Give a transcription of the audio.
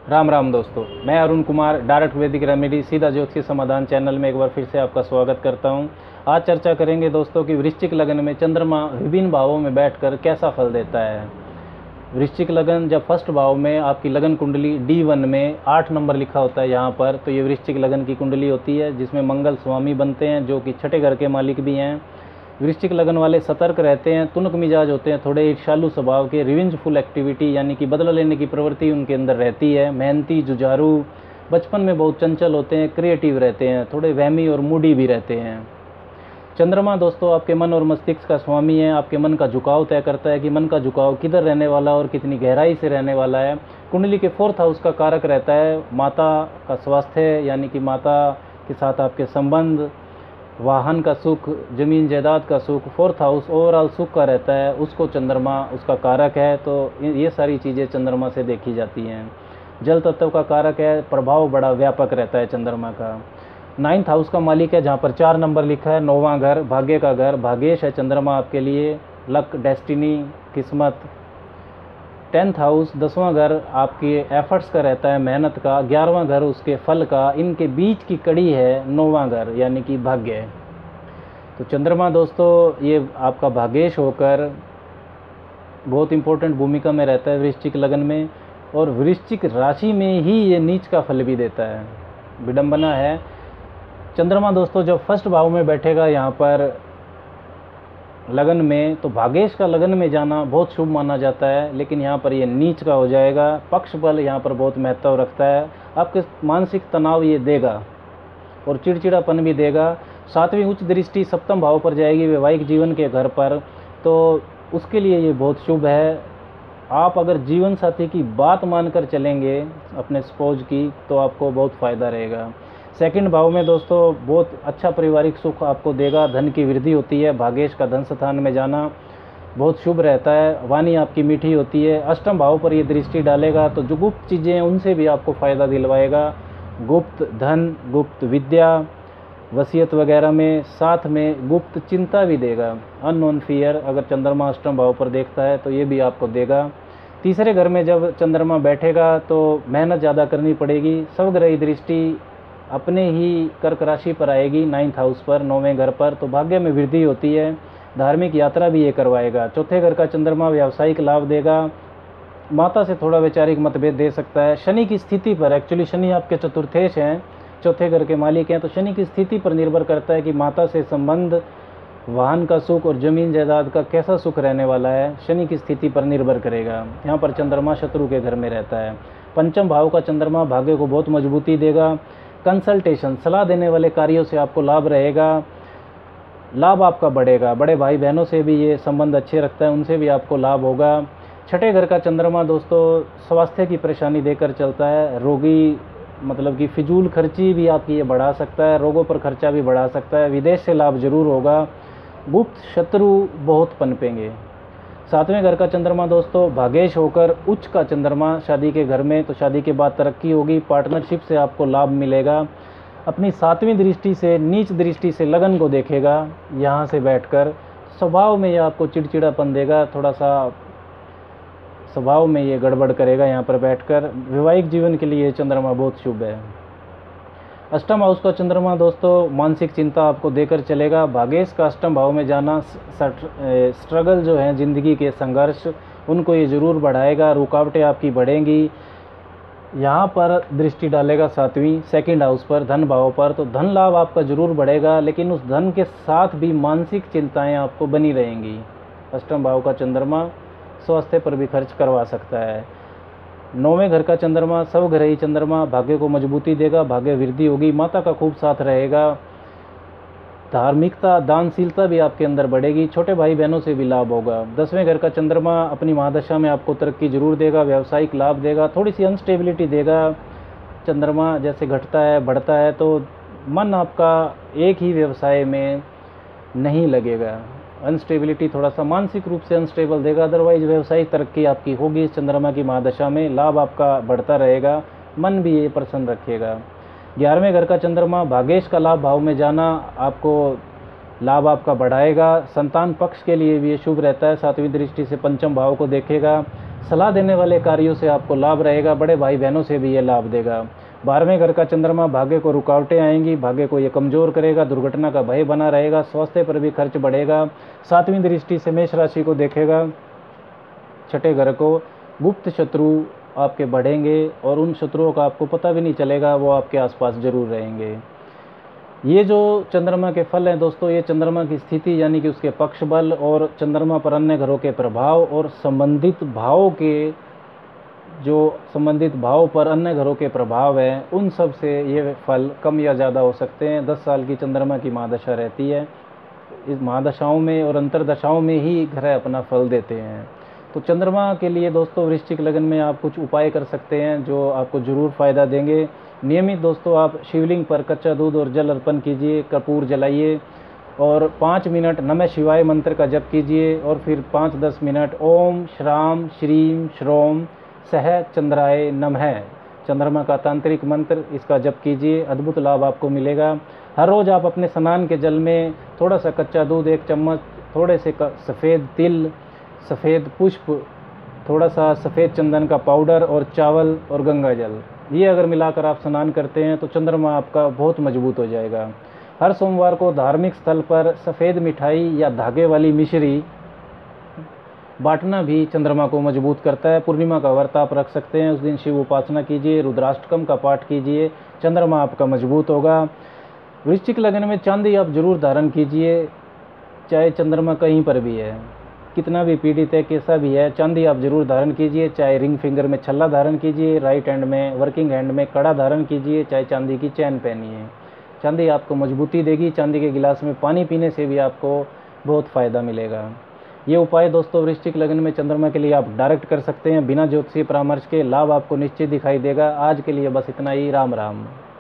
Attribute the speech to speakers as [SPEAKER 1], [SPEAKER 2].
[SPEAKER 1] राम राम दोस्तों, मैं Arun Kumar direct Vedic remedy सीधा ज्योतिष समाधान चैनल में एक बार फिर से आपका स्वागत करता हूं। आज चर्चा करेंगे दोस्तों कि वृश्चिक लगन में चंद्रमा विभिन्न भावों में बैठकर कैसा फल देता है। वृश्चिक लगन जब फर्स्ट भाव में आपकी लगन कुंडली D1 में 8 नंबर लिखा होता है यहाँ पर, तो ये वृश्चिक लगन की कुंडली होती है जिसमें मंगल स्वामी बनते हैं जो कि छठे घर के मालिक भी हैं। वृश्चिक लगन वाले सतर्क रहते हैं, तुनक मिजाज होते हैं, थोड़े ईर्ष्यालु स्वभाव के, रिवेंजफुल एक्टिविटी यानी कि बदला लेने की प्रवृत्ति उनके अंदर रहती है, मेहनती, जुझारू, बचपन में बहुत चंचल होते हैं, क्रिएटिव रहते हैं, थोड़े वहमी और मूडी भी रहते हैं। चंद्रमा दोस्तों आपके मन और मस्तिष्क का स्वामी है, आपके मन का झुकाव तय करता है कि मन का झुकाव किधर रहने वाला और कितनी गहराई से रहने वाला है। कुंडली के 4th हाउस का कारक रहता है माता का स्वास्थ्य यानी कि माता के साथ आपके संबंध, वाहन का सुख, ज़मीन जायदाद का सुख। 4th हाउस ओवरऑल सुख का रहता है, उसको चंद्रमा उसका कारक है, तो ये सारी चीज़ें चंद्रमा से देखी जाती हैं। जल तत्व का कारक है, प्रभाव बड़ा व्यापक रहता है चंद्रमा का। 9th हाउस का मालिक है जहाँ पर 4 नंबर लिखा है, 9वां घर, भाग्य का घर, भाग्येश है चंद्रमा आपके लिए, लक, डेस्टिनी, किस्मत। 10th हाउस 10वां घर आपके एफर्ट्स का रहता है, मेहनत का। 11वां घर उसके फल का, इनके बीच की कड़ी है 9वां घर यानी कि भाग्य। तो चंद्रमा दोस्तों ये आपका भाग्येश होकर बहुत इंपॉर्टेंट भूमिका में रहता है वृश्चिक लगन में, और वृश्चिक राशि में ही ये नीच का फल भी देता है। विडंबना है। चंद्रमा दोस्तों जब फर्स्ट भाव में बैठेगा यहाँ पर लगन में, तो भाग्येश का लगन में जाना बहुत शुभ माना जाता है, लेकिन यहाँ पर ये नीच का हो जाएगा। पक्ष बल यहाँ पर बहुत महत्व रखता है, आपके मानसिक तनाव ये देगा और चिड़चिड़ापन भी देगा। 7वीं उच्च दृष्टि 7म भाव पर जाएगी वैवाहिक जीवन के घर पर, तो उसके लिए ये बहुत शुभ है। आप अगर जीवन साथी की बात मानकर चलेंगे अपने स्पोज की, तो आपको बहुत फ़ायदा रहेगा। 2nd भाव में दोस्तों बहुत अच्छा पारिवारिक सुख आपको देगा, धन की वृद्धि होती है, भाग्येश का धन स्थान में जाना बहुत शुभ रहता है, वाणी आपकी मीठी होती है। 8म भाव पर ये दृष्टि डालेगा तो जो गुप्त चीज़ें हैं उनसे भी आपको फ़ायदा दिलवाएगा, गुप्त धन, गुप्त विद्या, वसीयत वगैरह में, साथ में गुप्त चिंता भी देगा। अननोन फियर अगर चंद्रमा 8म भाव पर देखता है तो ये भी आपको देगा। तीसरे घर में जब चंद्रमा बैठेगा तो मेहनत ज़्यादा करनी पड़ेगी। स्वग्रही दृष्टि अपने ही कर्क राशि पर आएगी 9th हाउस पर, 9वें घर पर, तो भाग्य में वृद्धि होती है। धार्मिक यात्रा भी ये करवाएगा। 4थे घर का चंद्रमा व्यावसायिक लाभ देगा, माता से थोड़ा वैचारिक मतभेद दे सकता है। शनि की स्थिति पर, एक्चुअली शनि आपके चतुर्थेश हैं, 4थे घर के मालिक हैं, तो शनि की स्थिति पर निर्भर करता है कि माता से संबंध, वाहन का सुख और ज़मीन जायदाद का कैसा सुख रहने वाला है, शनि की स्थिति पर निर्भर करेगा। यहाँ पर चंद्रमा शत्रु के घर में रहता है। 5म भाव का चंद्रमा भाग्य को बहुत मजबूती देगा। कंसल्टेशन, सलाह देने वाले कार्यों से आपको लाभ रहेगा, लाभ आपका बढ़ेगा। बड़े भाई बहनों से भी ये संबंध अच्छे रखता है, उनसे भी आपको लाभ होगा। 6ठे घर का चंद्रमा दोस्तों स्वास्थ्य की परेशानी देकर चलता है, रोगी मतलब कि फिजूल खर्ची भी आपकी ये बढ़ा सकता है, रोगों पर खर्चा भी बढ़ा सकता है। विदेश से लाभ जरूर होगा। गुप्त शत्रु बहुत पनपेंगे। 7वें घर का चंद्रमा दोस्तों भाग्येश होकर उच्च का चंद्रमा शादी के घर में, तो शादी के बाद तरक्की होगी, पार्टनरशिप से आपको लाभ मिलेगा। अपनी 7वीं दृष्टि से, नीच दृष्टि से लगन को देखेगा यहाँ से बैठकर, स्वभाव में ये आपको चिड़चिड़ापन देगा, थोड़ा सा स्वभाव में ये गड़बड़ करेगा यहाँ पर बैठकर। वैवाहिक जीवन के लिए चंद्रमा बहुत शुभ है। 8म हाउस का चंद्रमा दोस्तों मानसिक चिंता आपको देकर चलेगा। भाग्येश का 8म भाव में जाना स्ट्रगल जो है ज़िंदगी के संघर्ष, उनको ये ज़रूर बढ़ाएगा, रुकावटें आपकी बढ़ेंगी। यहाँ पर दृष्टि डालेगा 7वीं 2nd हाउस पर, धन भाव पर, तो धन लाभ आपका ज़रूर बढ़ेगा, लेकिन उस धन के साथ भी मानसिक चिंताएँ आपको बनी रहेंगी। 8म भाव का चंद्रमा स्वास्थ्य पर भी खर्च करवा सकता है। 9वें घर का चंद्रमा स्वग्रही चंद्रमा भाग्य को मजबूती देगा, भाग्य वृद्धि होगी, माता का खूब साथ रहेगा। धार्मिकता, दानशीलता भी आपके अंदर बढ़ेगी, छोटे भाई बहनों से भी लाभ होगा। 10वें घर का चंद्रमा अपनी महादशा में आपको तरक्की जरूर देगा, व्यावसायिक लाभ देगा, थोड़ी सी अनस्टेबिलिटी देगा। चंद्रमा जैसे घटता है बढ़ता है तो मन आपका एक ही व्यवसाय में नहीं लगेगा, अनस्टेबिलिटी थोड़ा सा मानसिक रूप से अनस्टेबल देगा। अदरवाइज व्यवसायिक तरक्की आपकी होगी चंद्रमा की महादशा में, लाभ आपका बढ़ता रहेगा, मन भी ये प्रसन्न रखेगा। 11वें घर का चंद्रमा भाग्येश का लाभ भाव में जाना आपको लाभ आपका बढ़ाएगा। संतान पक्ष के लिए भी ये शुभ रहता है, 7वीं दृष्टि से 5म भाव को देखेगा। सलाह देने वाले कार्यों से आपको लाभ रहेगा, बड़े भाई बहनों से भी ये लाभ देगा। 12वें घर का चंद्रमा भाग्य को रुकावटें आएंगी, भाग्य को ये कमज़ोर करेगा, दुर्घटना का भय बना रहेगा, स्वास्थ्य पर भी खर्च बढ़ेगा। 7वीं दृष्टि से मेष राशि को देखेगा, छठे घर को। गुप्त शत्रु आपके बढ़ेंगे और उन शत्रुओं का आपको पता भी नहीं चलेगा, वो आपके आसपास जरूर रहेंगे। ये जो चंद्रमा के फल हैं दोस्तों, ये चंद्रमा की स्थिति यानी कि उसके पक्ष बल और चंद्रमा पर अन्य ग्रहों के प्रभाव और संबंधित भाव पर अन्य ग्रहों के प्रभाव हैं, उन सब से ये फल कम या ज़्यादा हो सकते हैं। 10 साल की चंद्रमा की महादशा रहती है, इस महादशाओं में और अंतरदशाओं में ही ग्रह अपना फल देते हैं। तो चंद्रमा के लिए दोस्तों वृश्चिक लगन में आप कुछ उपाय कर सकते हैं जो आपको ज़रूर फ़ायदा देंगे। नियमित दोस्तों आप शिवलिंग पर कच्चा दूध और जल अर्पण कीजिए, कपूर जलाइए और 5 मिनट नमः शिवाय मंत्र का जप कीजिए और फिर 5-10 मिनट ओम श्राम श्रीम श्रोम सह चंद्राय नमः, चंद्रमा का तांत्रिक मंत्र, इसका जप कीजिए। अद्भुत लाभ आपको मिलेगा। हर रोज़ आप अपने स्नान के जल में थोड़ा सा कच्चा दूध 1 चम्मच, थोड़े से सफ़ेद तिल, सफ़ेद पुष्प, थोड़ा सा सफ़ेद चंदन का पाउडर और चावल और गंगा जल, ये अगर मिलाकर आप स्नान करते हैं तो चंद्रमा आपका बहुत मजबूत हो जाएगा। हर सोमवार को धार्मिक स्थल पर सफ़ेद मिठाई या धागे वाली मिश्री बांटना भी चंद्रमा को मजबूत करता है। पूर्णिमा का व्रत आप रख सकते हैं, उस दिन शिव उपासना कीजिए, रुद्राष्टकम का पाठ कीजिए, चंद्रमा आपका मजबूत होगा। वृश्चिक लगन में चांदी आप जरूर धारण कीजिए, चाहे चंद्रमा कहीं पर भी है, कितना भी पीड़ित है, कैसा भी है, चांदी आप जरूर धारण कीजिए। चाहे रिंग फिंगर में छल्ला धारण कीजिए, राइट हैंड में वर्किंग हैंड में कड़ा धारण कीजिए, चाहे चांदी की चैन पहनिए। चांदी आपको मजबूती देगी। चांदी के गिलास में पानी पीने से भी आपको बहुत फ़ायदा मिलेगा। ये उपाय दोस्तों वृश्चिक लगन में चंद्रमा के लिए आप डायरेक्ट कर सकते हैं बिना ज्योतिषीय परामर्श के। लाभ आपको निश्चित दिखाई देगा। आज के लिए बस इतना ही। राम राम।